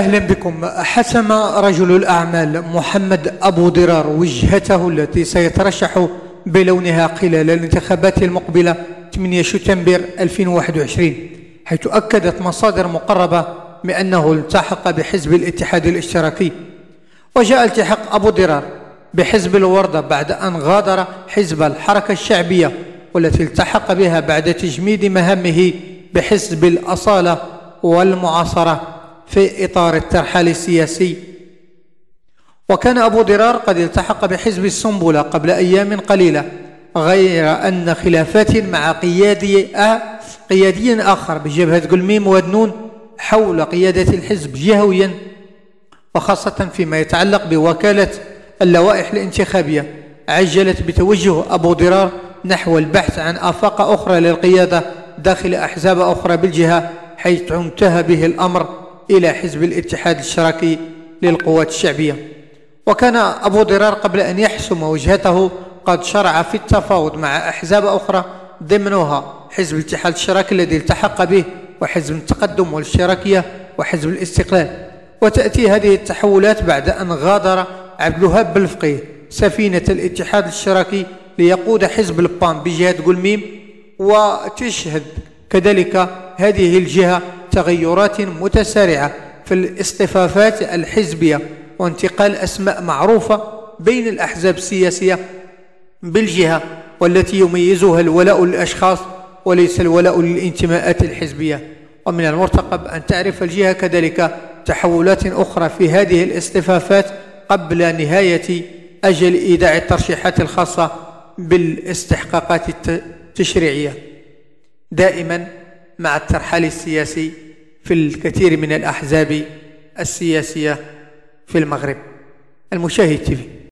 أهلا بكم. حسم رجل الأعمال محمد أبو ضرار وجهته التي سيترشح بلونها خلال الانتخابات المقبلة 8 شتنبر 2021، حيث أكدت مصادر مقربة بأنه التحق بحزب الاتحاد الاشتراكي. وجاء التحاق أبو ضرار بحزب الوردة بعد أن غادر حزب الحركة الشعبية، والتي التحق بها بعد تجميد مهامه بحزب الأصالة والمعاصرة في إطار الترحال السياسي. وكان أبو ضرار قد التحق بحزب السنبلة قبل أيام قليلة، غير أن خلافات مع قيادي آخر بجبهة قلميم ودنون حول قيادة الحزب جهويا، وخاصة فيما يتعلق بوكالة اللوائح الانتخابية، عجلت بتوجه أبو ضرار نحو البحث عن آفاق أخرى للقيادة داخل أحزاب أخرى بالجهة، حيث انتهى به الأمر إلى حزب الاتحاد الاشتراكي للقوات الشعبية. وكان أبو ضرار قبل أن يحسم وجهته قد شرع في التفاوض مع أحزاب أخرى ضمنها حزب الاتحاد الاشتراكي الذي التحق به، وحزب التقدم والاشتراكية، وحزب الاستقلال. وتأتي هذه التحولات بعد أن غادر عبد الوهاب بالفقيه سفينة الاتحاد الاشتراكي ليقود حزب البان بجهة قلميم، وتشهد كذلك هذه الجهة تغيرات متسارعة في الاصطفافات الحزبية وانتقال أسماء معروفة بين الأحزاب السياسية بالجهة، والتي يميزها الولاء للأشخاص وليس الولاء للانتماءات الحزبية. ومن المرتقب أن تعرف الجهة كذلك تحولات أخرى في هذه الاصطفافات قبل نهاية أجل إيداع الترشيحات الخاصة بالاستحقاقات التشريعية، دائما مع الترحال السياسي في الكثير من الأحزاب السياسية في المغرب. المشاهد تيفي.